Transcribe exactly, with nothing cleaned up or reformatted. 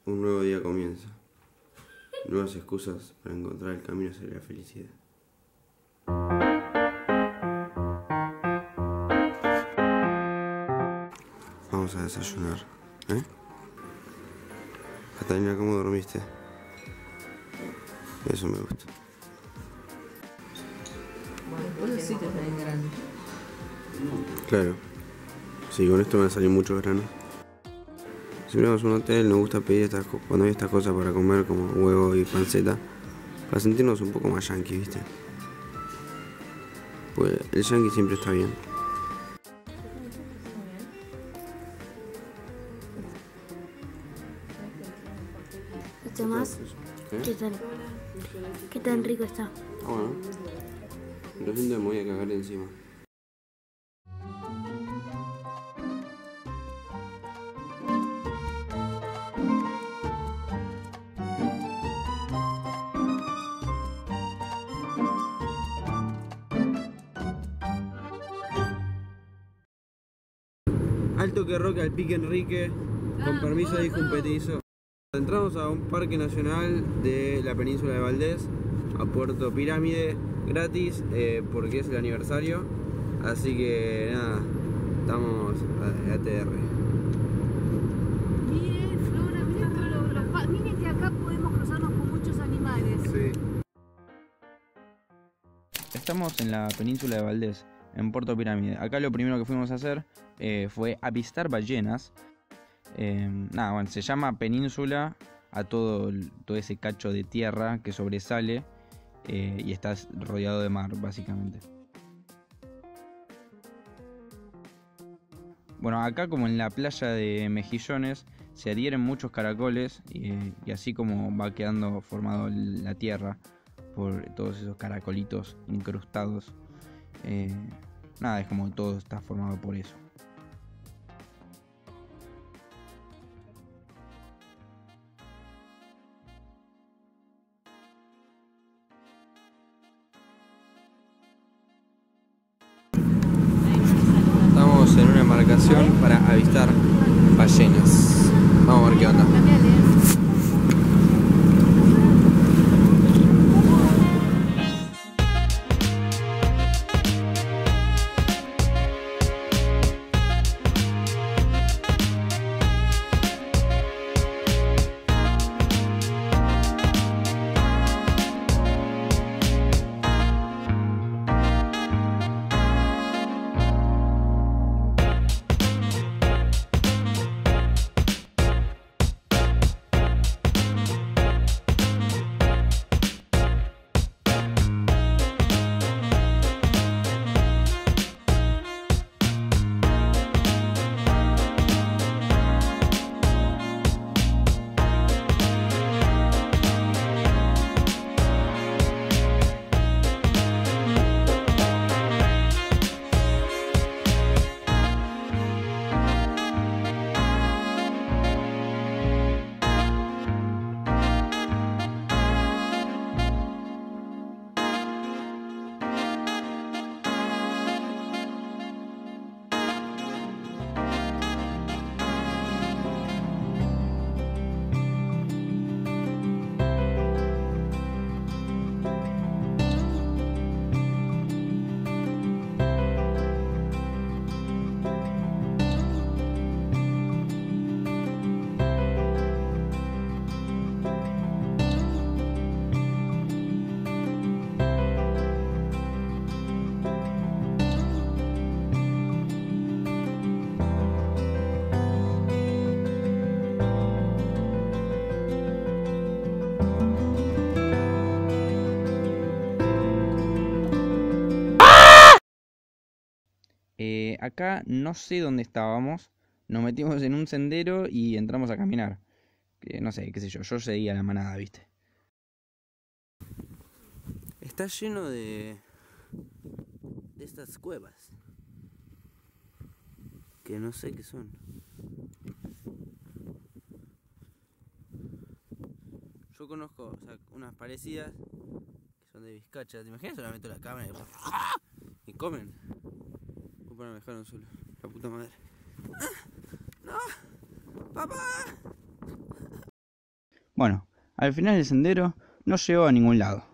Un nuevo día comienza. Nuevas excusas para encontrar el camino hacia la felicidad. Vamos a desayunar, ¿eh? Catalina, ¿cómo dormiste? Eso me gusta. Bueno, sí te salen granos. Claro. Sí, con esto me van a salir muchos granos. Si vamos a un hotel, nos gusta pedir estas cosas, cuando hay estas cosas para comer, como huevo y panceta, para sentirnos un poco más yanqui, ¿viste? Pues el yanqui siempre está bien. ¿Esto más? ¿Eh? ¿Qué tal? ¿Qué tan rico está? Ah, bueno. Recién me voy a cagar encima. Alto que roca el Pique Enrique, con permiso dijo un petizo. Entramos a un parque nacional de la península de Valdés, a Puerto Pirámide, gratis, eh, porque es el aniversario. Así que nada, estamos a, a T R. Miren, Flora, miren, todos los, los pa- miren que acá podemos cruzarnos con muchos animales. Sí. Estamos en la península de Valdés, en Puerto Pirámide. Acá lo primero que fuimos a hacer eh, fue avistar ballenas. Eh, nada, bueno, se llama península a todo, todo ese cacho de tierra que sobresale eh, y está rodeado de mar, básicamente. Bueno, acá como en la playa de Mejillones se adhieren muchos caracoles y, y así como va quedando formado la tierra por todos esos caracolitos incrustados. Eh, nada, es como todo está formado por eso. Estamos en una embarcación para avistar ballenas. Vamos a ver qué onda. Eh, acá no sé dónde estábamos, nos metimos en un sendero y entramos a caminar. Eh, no sé, qué sé yo, yo seguía la manada, ¿viste? Está lleno de, de estas cuevas, que no sé qué son. Yo conozco, o sea, unas parecidas que son de Vizcacha. ¿Te imaginas? Solamente la cámara y después ¡ah! Y comen. Upa, me dejaron solo. La puta madre. ¡Ah! ¡No! ¡Papá! Bueno, al final el sendero no llegó a ningún lado.